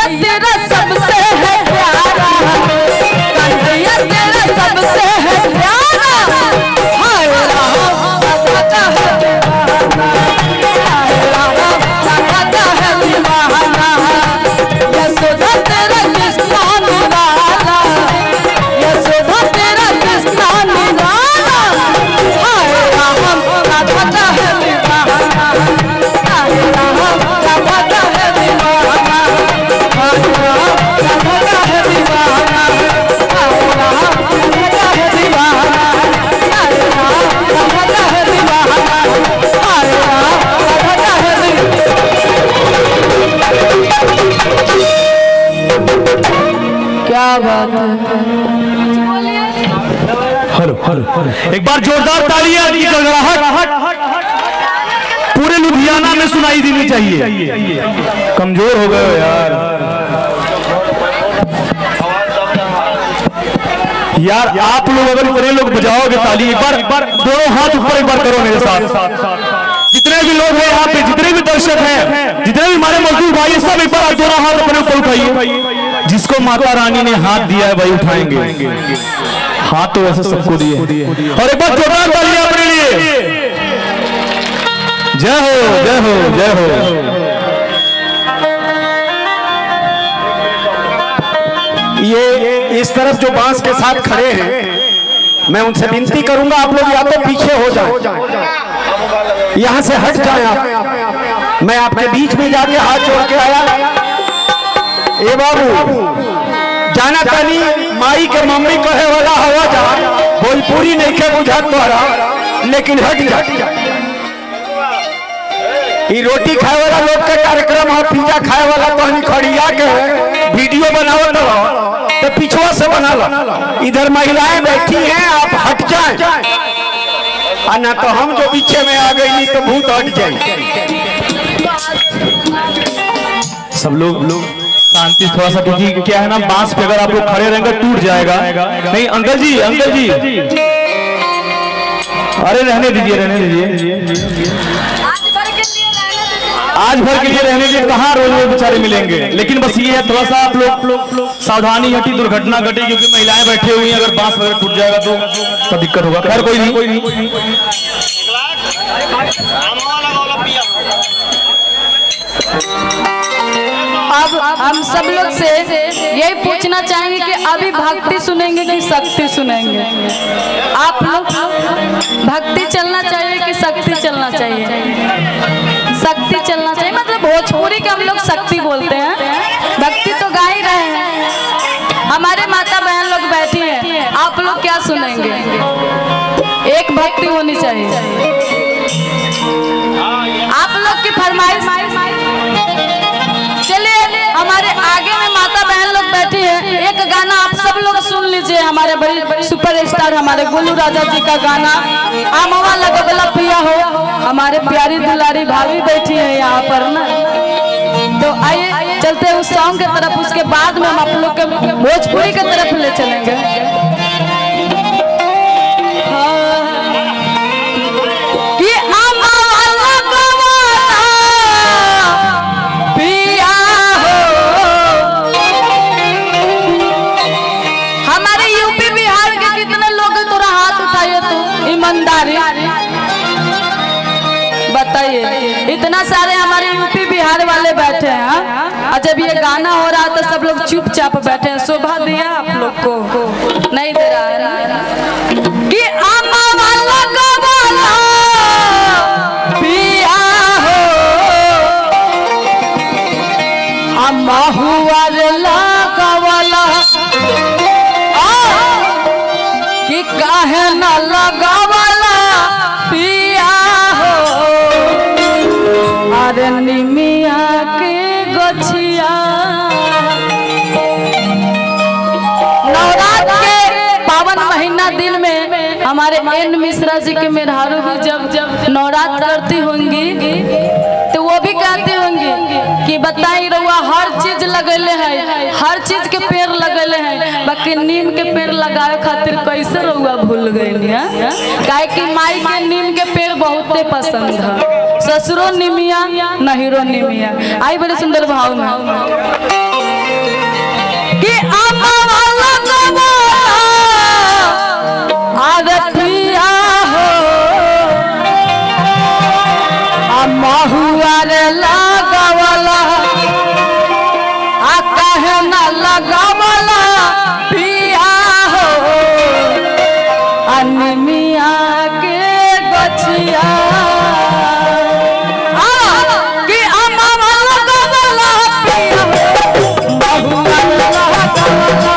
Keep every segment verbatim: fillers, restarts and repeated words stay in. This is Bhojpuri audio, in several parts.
तेरा सबसे है प्यारा, कन्हैया तेरा सबसे है प्यारा। हाय राम राधा है दीवाना, हाय राम राधा है दीवाना। यशोदा तेरा कृष्णा निराला, यशोदा तेरा कृष्णा निराला। हाय राम राधा है दीवाना, हाय राम राधा है दीवाना, हाय राम राधा है दीवाना, हाय राम राधा है दीवाना, हाय राम राधा है दीवाना, हाय राम राधा है दीवाना। क्या बात है। हेलो हेलो एक बार जोरदार तालियां की गड़गड़ाहट पूरे लुधियाना में सुनाई देनी चाहिए। कमजोर हो गए हो यार। यार आप लोग अगर इतने लोग बजाओगे ताली, एक बार एक बार दोनों हाथ ऊपर एक बार करो मेरे साथ। जितने भी लोग हैं यहाँ पे, जितने भी दर्शक हैं, जितने भी हमारे मजदूर भाई, सब एक बार दोनों हाथ अपने ऊपर उठाइए। जिसको माता रानी ने हाथ दिया है भाई उठाएंगे हाथ, तो वैसे सबको दिए। और एक बार जोरदार तालियां अपने लिए। जय हो जय हो जय हो। ये इस तरफ जो बांस के साथ खड़े हैं, मैं उनसे विनती करूंगा आप लोग या तो पीछे हो जाएं, यहां से हट जाएं आप। मैं आपके बीच में जाके हाथ जोड़ के आया। ए बाबू जाना तानी माई के मम्मी कहे वाला हवा जा भोजपुरी नहीं के बुझा तोरा, लेकिन हट जा। ये रोटी खाए वाला लोग के कार्यक्रम है, पिज्जा खाए वाला तो खड़िया के वीडियो बनावत रहो तो पिछुआ से बना लो। इधर महिलाएं बैठी हैं, आप हट जाएं, ना तो हम जो पीछे में आ गई नहीं तो भूत हट जाए। सब लोग लोग शांति थोड़ा सा, क्योंकि क्या है ना, बांस पे अगर आप लोग खड़े रहेंगे टूट जाएगा। नहीं अंकल जी, अंकल जी, अरे रहने दीजिए रहने दीजिए। आज भर के लिए रहने के कहाँ रोज रोज बेचारे मिलेंगे। लेकिन बस ये है थोड़ा सा आप लोग सावधानी हटी, दुर्घटना घटी, क्योंकि महिलाएं बैठी हुई हैं। अगर बांस वगैरह टूट जाएगा तो तो दिक्कत होगा। खैर कोई नहीं कोई नहीं। अब हम सब लोग से यही पूछना चाहेंगे कि अभी भक्ति सुनेंगे कि शक्ति सुनेंगे। आप लोग भक्ति चलना चाहिए कि शक्ति चलना चाहिए? शक्ति चलना चाहिए, मतलब भोजपुरी का हम लोग शक्ति बोलते हैं। भक्ति तो गा ही रहे हैं, हमारे माता बहन लोग बैठी हैं। आप लोग क्या सुनेंगे? एक भक्ति होनी चाहिए। आप लोग की फरमाइश। चलिए हमारे आगे में माता बहन लोग बैठी हैं, एक गाना आप सब लोग सुन लीजिए। हमारे बड़ी सुपरस्टार हमारे गोलू राजा जी का गाना आमवा लगबला पिया हो। हमारे प्यारी दुलारी भाभी बैठी है यहाँ पर ना, तो आइए चलते हैं उस सॉन्ग की तरफ। उसके बाद में हम आप लोग के भोजपुरी की तरफ ले चलेंगे। बताइए, इतना सारे हमारे यूपी बिहार वाले बैठे हैं, और जब ये गाना हो रहा है तो सब लोग चुपचाप बैठे हैं। शोभा दिया आप लोग को? नहीं दे रहा है ना कि आमा वाला गवाला पिया हो, अम्मा हुआ रे लगावला कि काहे ना लगावला पिया हो। अरे निमिया के गोछिया नवरात्र के पावन महीना दिन में हमारे एन मिश्रा जी के मेहरारू भी जब जब नवरात्र करती होंगी तो वो भी कहती होंगी कि बताई रहुआ हर चीज लगेले है, हर चीज के पेड़ लगेले हैं, बाकी नीम के पेड़ लगाए खातिर कैसे रहुआ भूल गई? काहे कि माई के नीम के पेड़ बहुते पसंद है, ससुरो निमिया नहिरो निमिया। आई बड़े सुंदर भाव में लगावला पिया हो अनमिया के गछिया कि अमवा लगावला पिया हो महुआ लगावला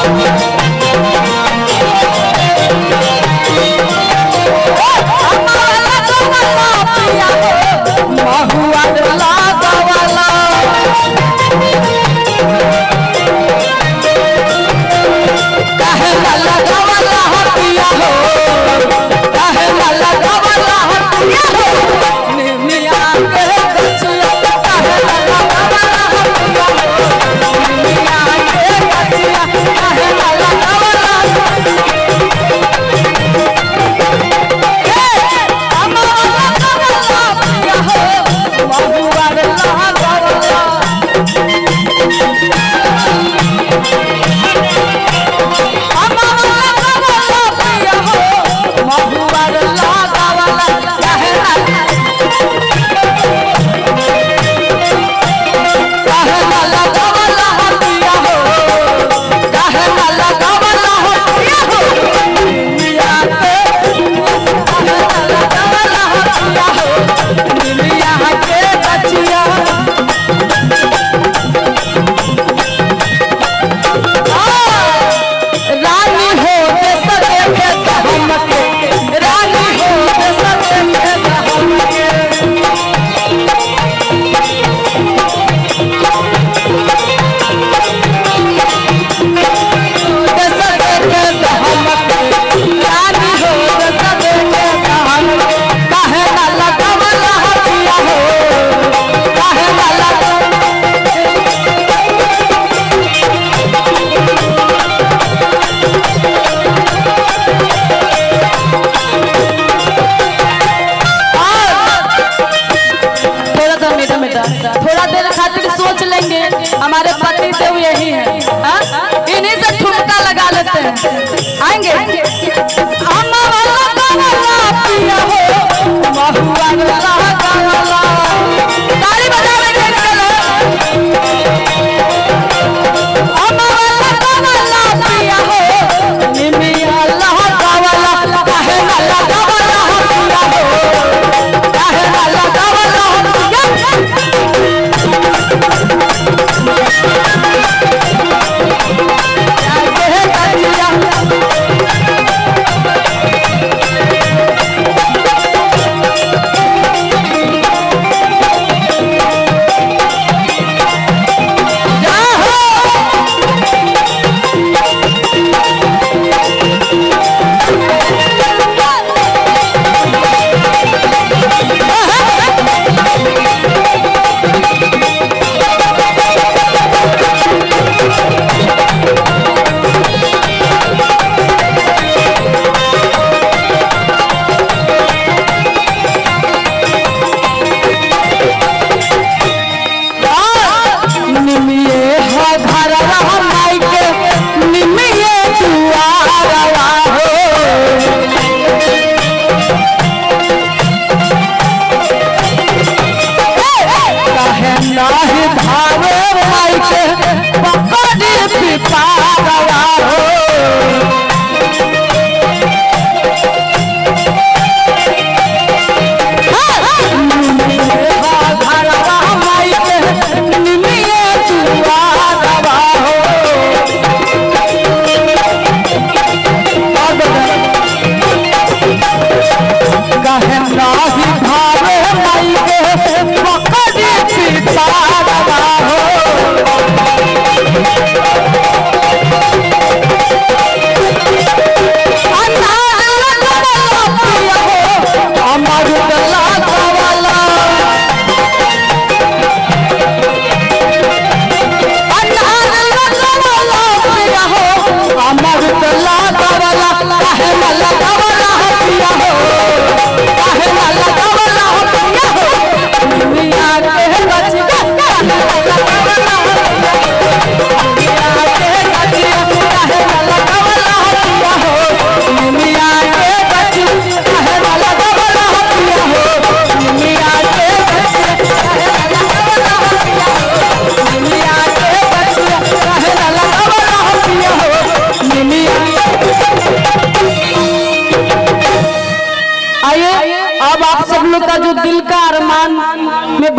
थोड़ा देर खातिर सोच लेंगे, हमारे पति देव यही है, इन्हीं से ठुमका लगा लेते हैं। आएंगे ताली बजाएंगे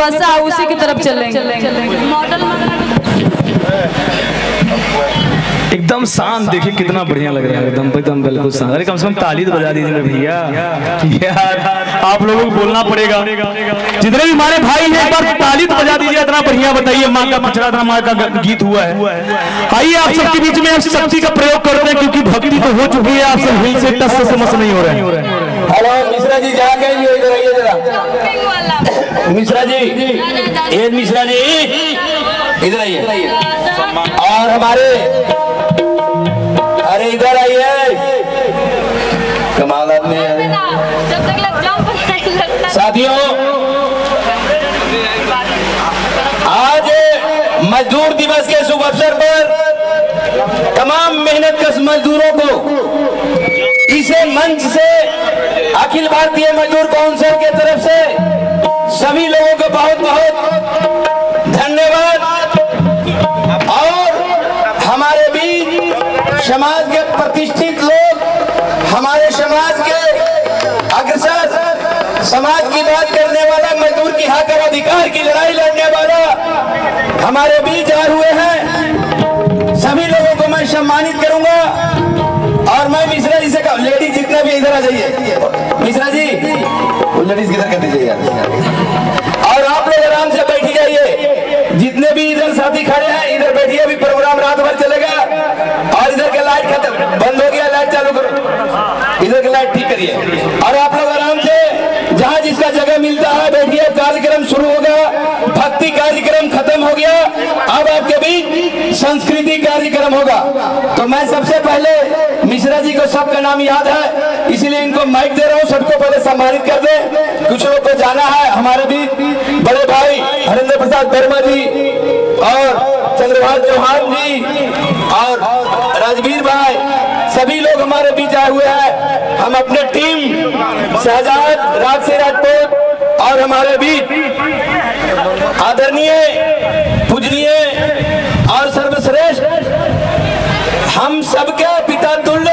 बसा उसी की तरफ चलेंगे। मॉडल एकदम शांत, देखिए कितना बढ़िया लग रहा है, एकदम एकदम बिल्कुल शांत। अरे कम से कम ताली तो बजा दीजिए भैया यार, आप लोगों को बोलना पड़ेगा। जितने भी हमारे भाई हैं एक बार ताली तो बजा दीजिए, इतना बढ़िया बताइए माँ का पिछड़ा था, माँ का गीत हुआ है। आइए आप सबके बीच में शक्ति का प्रयोग करते हैं, क्योंकि भक्ति तो हो चुकी है, आप सब हिल से टस से समझ नहीं हो रहे हैं। हेलो मिश्रा जी, जहाँ कहीं भी इधर आइए जरा। मिश्रा जी, ए मिश्रा जी इधर आइए। और हमारे, अरे इधर आइए, कमाल आदमी है। साथियों, आज मजदूर दिवस के शुभ अवसर पर तमाम मेहनतकश मजदूरों को इसे मंच से अखिल भारतीय मजदूर काउंसिल के तरफ से सभी लोगों को बहुत बहुत धन्यवाद। और हमारे बीच समाज के प्रतिष्ठित लोग, हमारे समाज के अग्रसर, समाज की बात करने वाला, मजदूर की हक और अधिकार की लड़ाई लड़ने वाला हमारे बीच आए हुए हैं। सभी लोगों को मैं सम्मानित करूंगा। और मैं मिश्रा जी से कहूँ, लेडीज जितना भी इधर आ जाइए। मिश्रा जी, वो लेडीज किधर कर दीजिए यार। और आप लोग आराम से बैठ जाइए, जितने भी इधर साथी खड़े हैं इधर बैठिए, अभी प्रोग्राम रात भर चलेगा। और इधर का लाइट खत्म, बंद हो गया, लाइट चालू करो, इधर की लाइट ठीक करिए। और आप लोग आराम से जहाँ जिसका जगह मिलता है बैठिए। कार्यक्रम शुरू होगा, भक्ति कार्यक्रम खत्म हो गया, अब आपके बीच संस्कृति कार्यक्रम होगा। तो मैं सबसे पहले मिश्रा जी को, सबका नाम याद है इसलिए इनको माइक दे रहा हूँ, सबको पहले सम्मानित कर दे। कुछ लोग को जाना है, हमारे भी बड़े भाई हरेंद्र प्रसाद वर्मा जी और चंद्रभान चौहान जी और राजवीर भाई, सभी लोग हमारे बीच आए हुए हैं। हम अपने टीम शहजाद राज से राजपूत और हमारे बीच आदरणीय, पूजनीय और सर्वश्रेष्ठ हम सबके पिता तुल्य